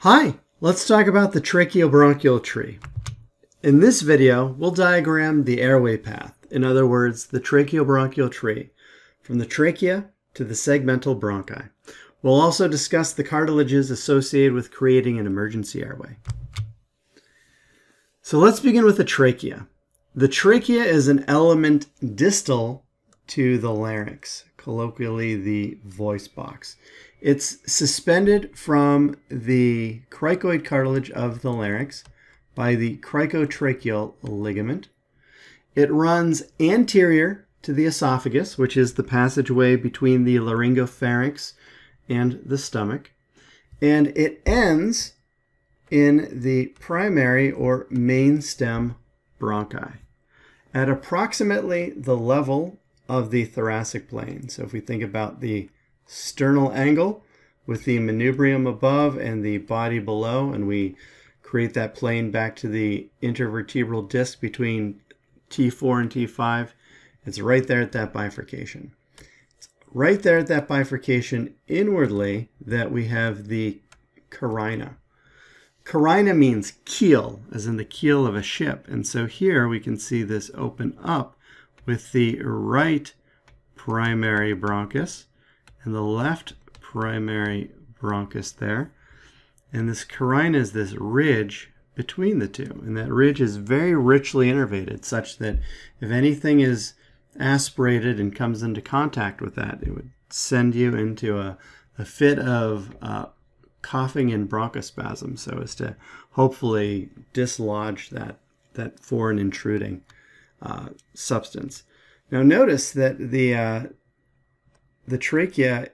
Hi, let's talk about the tracheobronchial tree. In this video, we'll diagram the airway path, in other words, the tracheobronchial tree, from the trachea to the segmental bronchi. We'll also discuss the cartilages associated with creating an emergency airway. So let's begin with the trachea. The trachea is an element distal to the larynx, colloquially the voice box. It's suspended from the cricoid cartilage of the larynx by the cricotracheal ligament. It runs anterior to the esophagus, which is the passageway between the laryngopharynx and the stomach, and it ends in the primary or main stem bronchi at approximately the level of the thoracic plane. So if we think about the sternal angle with the manubrium above and the body below, and we create that plane back to the intervertebral disc between T4 and T5, it's right there at that bifurcation. It's right there at that bifurcation inwardly that we have the carina. Carina means keel, as in the keel of a ship. And so here we can see this open up with the right primary bronchus and the left primary bronchus there. And this carina is this ridge between the two. And that ridge is very richly innervated, such that if anything is aspirated and comes into contact with that, it would send you into a fit of coughing and bronchospasm, so as to hopefully dislodge that foreign intruding substance. Now notice that the trachea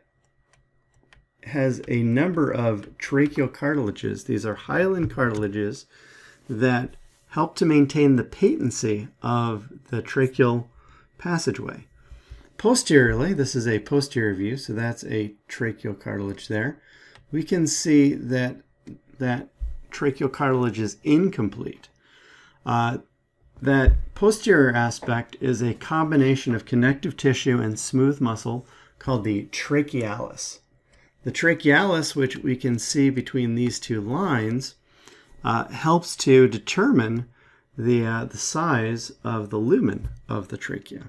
has a number of tracheal cartilages. These are hyaline cartilages that help to maintain the patency of the tracheal passageway. Posteriorly, this is a posterior view, so that's a tracheal cartilage there. We can see that tracheal cartilage is incomplete. That posterior aspect is a combination of connective tissue and smooth muscle called the trachealis. The trachealis, which we can see between these two lines, helps to determine the size of the lumen of the trachea.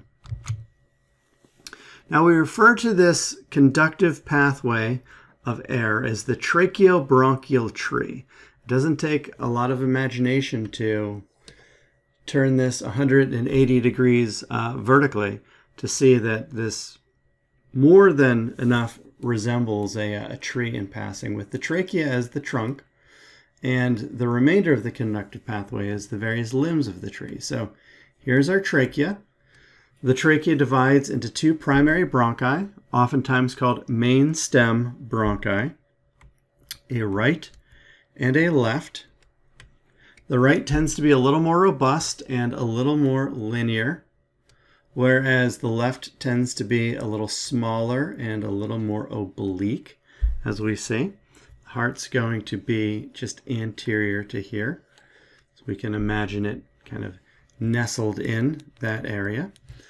Now we refer to this conductive pathway of air as the tracheobronchial tree. It doesn't take a lot of imagination to turn this 180 degrees vertically to see that this more than enough resembles a tree in passing, with the trachea as the trunk and the remainder of the conductive pathway as the various limbs of the tree. So here's our trachea. The trachea divides into two primary bronchi, oftentimes called main stem bronchi, a right and a left. The right tends to be a little more robust and a little more linear, whereas the left tends to be a little smaller and a little more oblique, as we see. The heart's going to be just anterior to here, so we can imagine it kind of nestled in that area.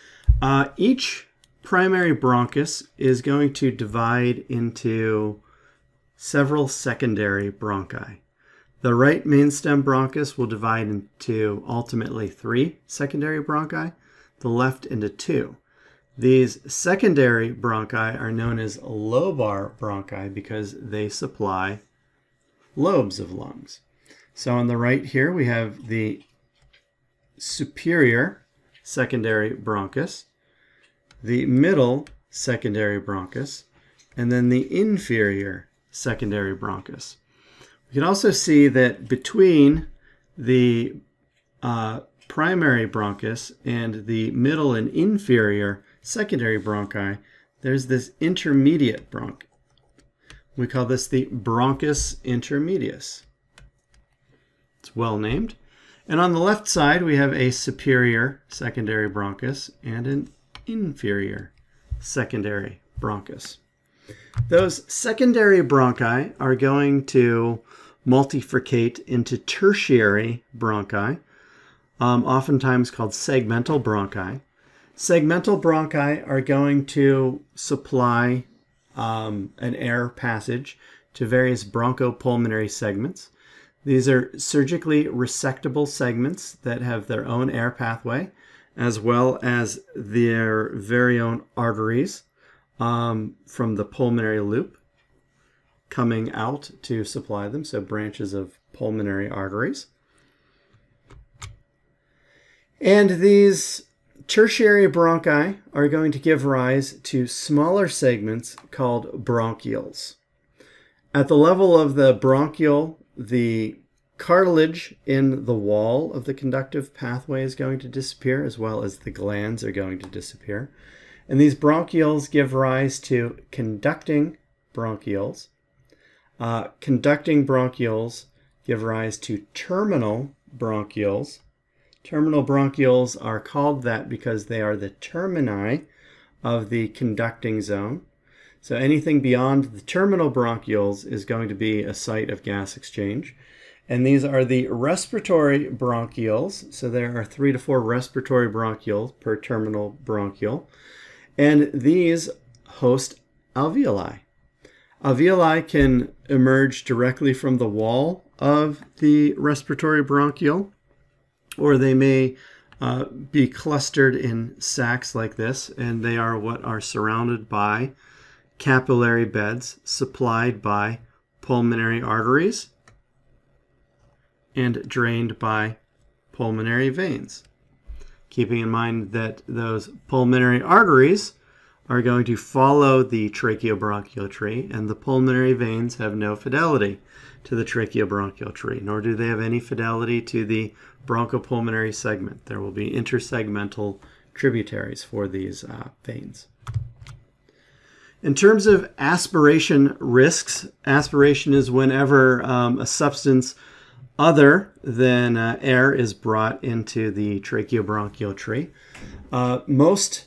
Each primary bronchus is going to divide into several secondary bronchi. The right main stem bronchus will divide into ultimately 3 secondary bronchi, the left into 2. These secondary bronchi are known as lobar bronchi because they supply lobes of lungs. So on the right here we have the superior secondary bronchus, the middle secondary bronchus, and then the inferior secondary bronchus. We can also see that between the primary bronchus and the middle and inferior secondary bronchi, there's this intermediate bronch. We call this the bronchus intermedius. It's well named. And on the left side, we have a superior secondary bronchus and an inferior secondary bronchus. Those secondary bronchi are going to multifurcate into tertiary bronchi, oftentimes called segmental bronchi. Segmental bronchi are going to supply an air passage to various bronchopulmonary segments. These are surgically resectable segments that have their own air pathway, as well as their very own arteries from the pulmonary loop coming out to supply them, so branches of pulmonary arteries. And these tertiary bronchi are going to give rise to smaller segments called bronchioles. At the level of the bronchiole, the cartilage in the wall of the conductive pathway is going to disappear, as well as the glands are going to disappear. And these bronchioles give rise to conducting bronchioles. Conducting bronchioles give rise to terminal bronchioles. Terminal bronchioles are called that because they are the termini of the conducting zone. So anything beyond the terminal bronchioles is going to be a site of gas exchange. And these are the respiratory bronchioles. So there are 3 to 4 respiratory bronchioles per terminal bronchiole. And these host alveoli. Alveoli can emerge directly from the wall of the respiratory bronchiole, or they may be clustered in sacs like this, and they are what are surrounded by capillary beds supplied by pulmonary arteries and drained by pulmonary veins. Keeping in mind that those pulmonary arteries are going to follow the tracheobronchial tree, and the pulmonary veins have no fidelity to the tracheobronchial tree, nor do they have any fidelity to the bronchopulmonary segment. There will be intersegmental tributaries for these veins. In terms of aspiration risks, aspiration is whenever a substance other than air is brought into the tracheobronchial tree. Most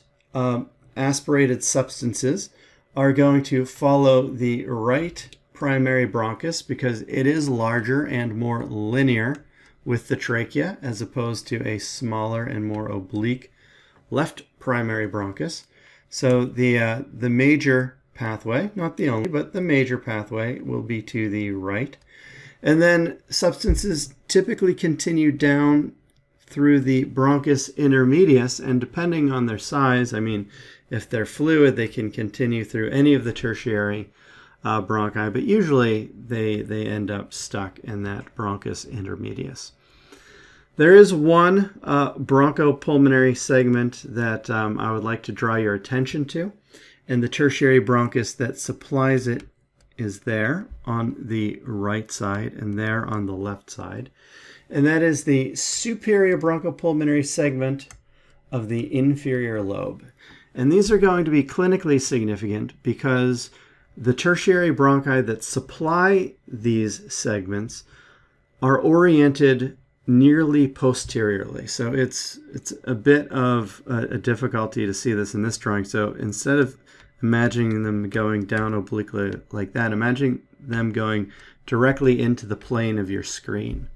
aspirated substances are going to follow the right primary bronchus because it is larger and more linear with the trachea as opposed to a smaller and more oblique left primary bronchus. So the major pathway, not the only, but the major pathway will be to the right. And then substances typically continue down through the bronchus intermedius, and depending on their size, I mean, if they're fluid, they can continue through any of the tertiary bronchi, but usually they end up stuck in that bronchus intermedius. There is one bronchopulmonary segment that I would like to draw your attention to, and the tertiary bronchus that supplies it is there on the right side and there on the left side. And that is the superior bronchopulmonary segment of the inferior lobe. And these are going to be clinically significant because the tertiary bronchi that supply these segments are oriented nearly posteriorly. So it's a bit of a difficulty to see this in this drawing. So instead of imagining them going down obliquely like that, imagine them going directly into the plane of your screen.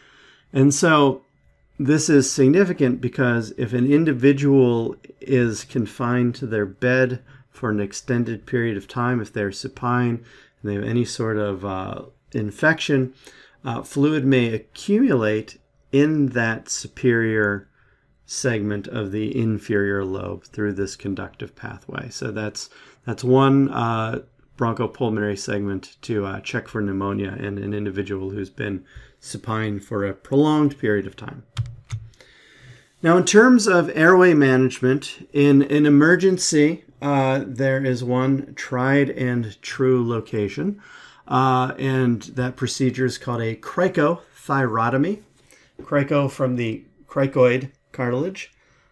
And so this is significant because if an individual is confined to their bed for an extended period of time, if they're supine and they have any sort of infection, fluid may accumulate in that superior segment of the inferior lobe through this conductive pathway. So that's one bronchopulmonary segment to check for pneumonia in an individual who's been supine for a prolonged period of time. Now, in terms of airway management, in an emergency, there is one tried and true location, and that procedure is called a cricothyrotomy. Crico from the cricoid cartilage.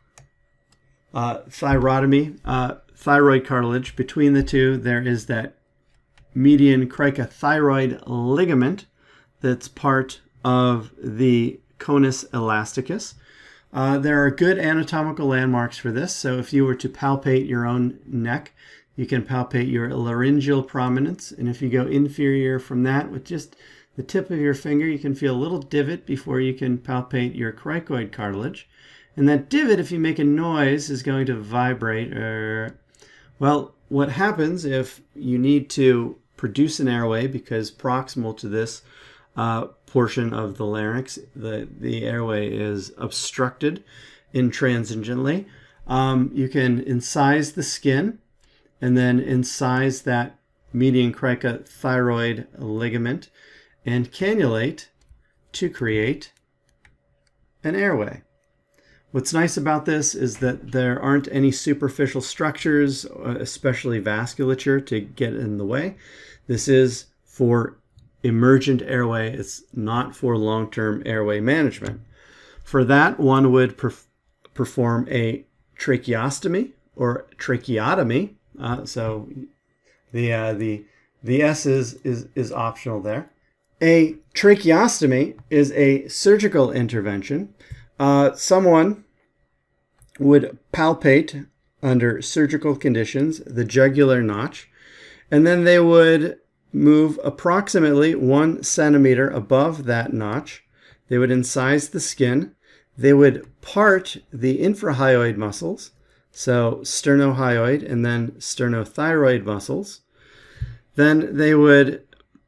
Thyrotomy, thyroid cartilage. Between the two, there is that median cricothyroid ligament that's part of the conus elasticus. There are good anatomical landmarks for this. So if you were to palpate your own neck, you can palpate your laryngeal prominence. And if you go inferior from that with just the tip of your finger, you can feel a little divot before you can palpate your cricoid cartilage. And that divot, if you make a noise, is going to vibrate. Well, what happens if you need to produce an airway because proximal to this portion of the larynx, the airway is obstructed intransigently. You can incise the skin and then incise that median cricothyroid ligament and cannulate to create an airway. What's nice about this is that there aren't any superficial structures, especially vasculature, to get in the way. This is for emergent airway. It's not for long-term airway management. For that, one would perform a tracheostomy or tracheotomy. So the S is optional there. A tracheostomy is a surgical intervention. Someone would palpate under surgical conditions the jugular notch, and then they would move approximately 1 centimeter above that notch. They would incise the skin. They would part the infrahyoid muscles, so sternohyoid and then sternothyroid muscles. Then they would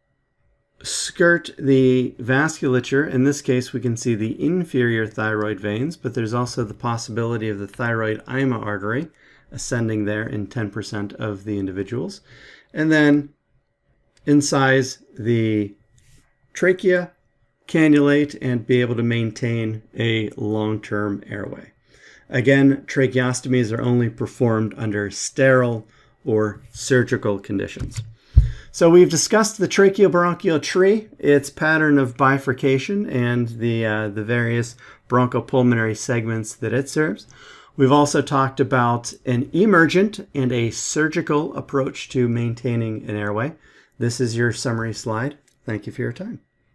skirt the vasculature. In this case, we can see the inferior thyroid veins, but there's also the possibility of the thyroid ima artery ascending there in 10% of the individuals. And then incise the trachea, cannulate, and be able to maintain a long-term airway. Again, tracheostomies are only performed under sterile or surgical conditions. So we've discussed the tracheobronchial tree, its pattern of bifurcation, and the various bronchopulmonary segments that it serves. We've also talked about an emergent and a surgical approach to maintaining an airway. This is your summary slide. Thank you for your time.